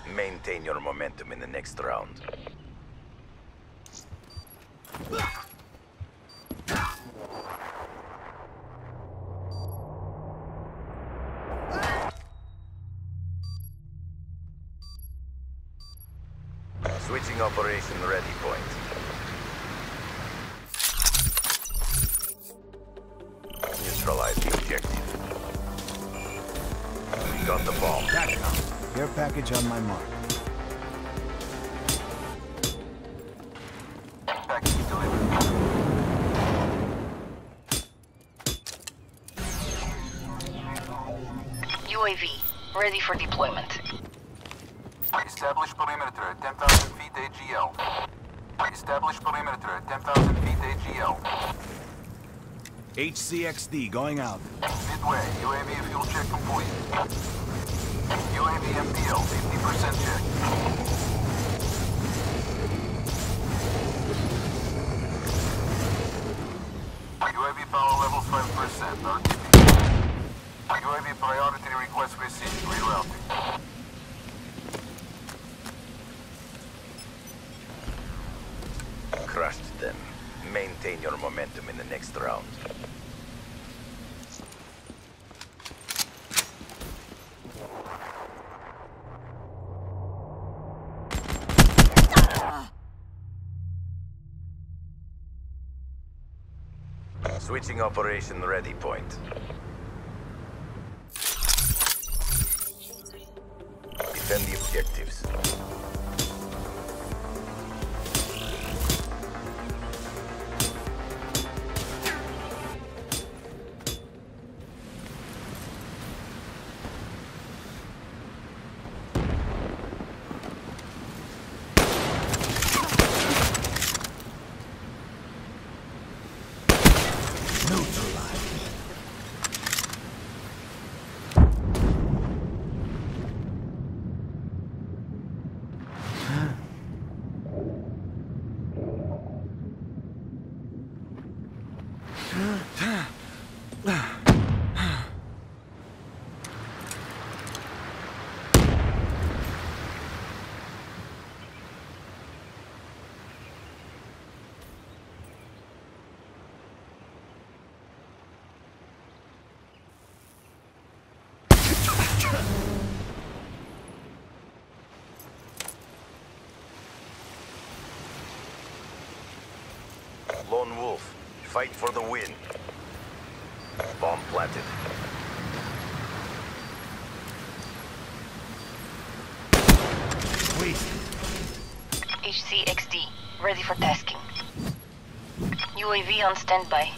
Maintain your momentum in the next round. Switching operation ready point. Neutralize the objective. We got the bomb. Care package on my mark. Package delivered. UAV, ready for deployment. Establish perimeter at 10,000 feet AGL. Establish perimeter at 10,000 feet AGL. HCXD going out. Midway, UAV fuel check complete. UAV MPL, 50% check. UAV power levels 5%, RTB. UAV priority request received, rerouting. Crushed them. Maintain your momentum in the next round. Switching operation ready point. Defend the objectives. Lone Wolf, fight for the win. Bomb planted. HCXD, ready for tasking. UAV on standby.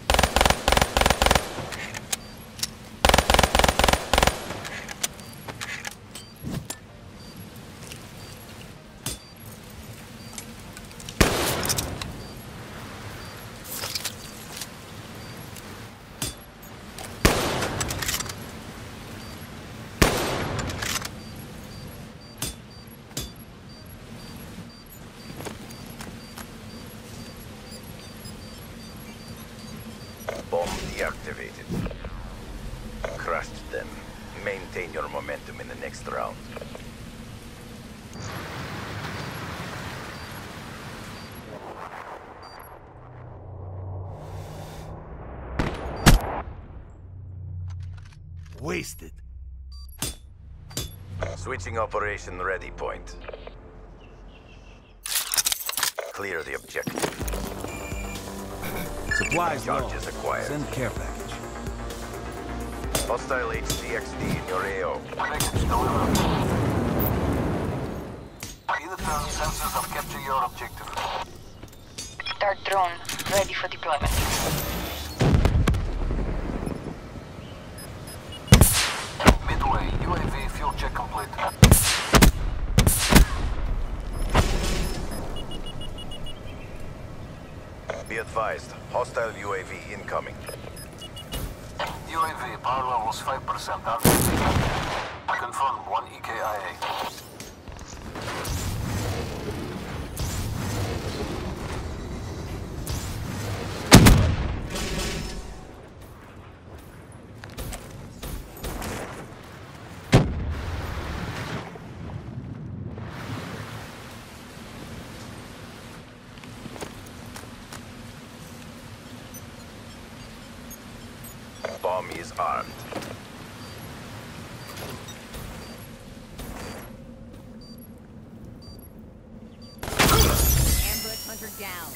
Bomb deactivated. Crushed them. Maintain your momentum in the next round. Wasted. Switching operation ready point. Clear the objective. Supplies low. Charges acquired. Send care package. Hostile HCXD in your AO. Package delivered. Either turn sensors have captured your objective. Dart drone, ready for deployment. Midway, UAV fuel check complete. Be advised, hostile UAV incoming. UAV power levels 5%. RTB. Confirmed 1 EKIA. is armed. Ambush hunter down.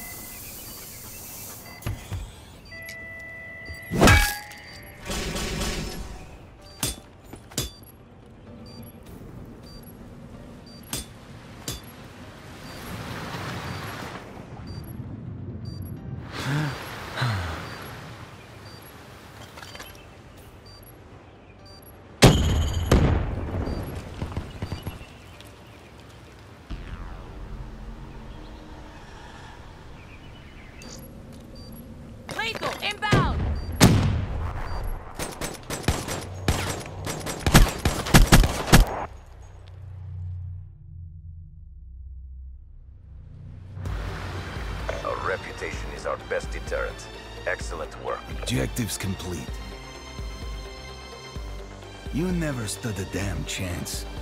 Lethal inbound. Our reputation is our best deterrent. Excellent work. Objectives complete. You never stood a damn chance.